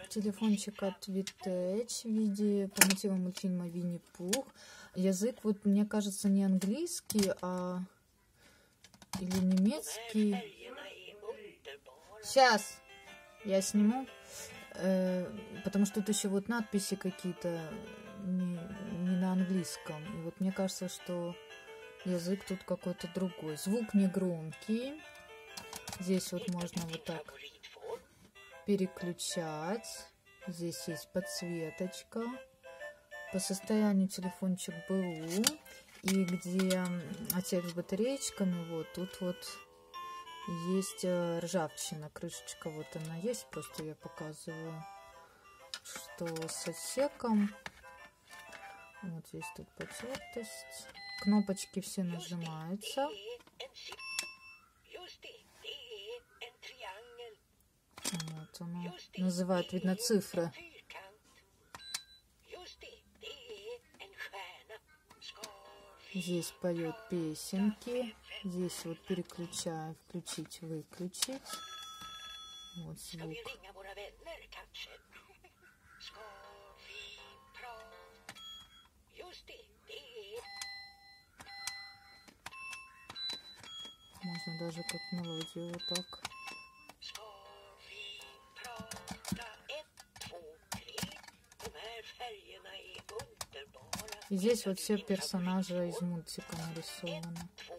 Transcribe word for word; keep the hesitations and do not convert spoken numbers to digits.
телефончик от Витэч в виде по мотивам мультфильма Винни-Пух. Язык, вот мне кажется, не английский, а или немецкий. Сейчас я сниму, э, потому что тут еще вот надписи какие-то не, не на английском. И вот мне кажется, что язык тут какой-то другой. Звук не громкий. Здесь вот можно вот так переключать. Здесь есть подсветочка. По состоянию телефончик БУ. И где отсек с батареечками, вот тут вот есть ржавчина. Крышечка вот она есть. Просто я показываю, что с отсеком. Вот здесь тут потертость. Кнопочки все нажимаются. Вот оно называют, видно, цифры. Здесь поет песенки. Здесь вот переключаю, включить, выключить. Вот звук. Можно даже как мелодию вот так. И здесь вот все персонажи из мультика нарисованы.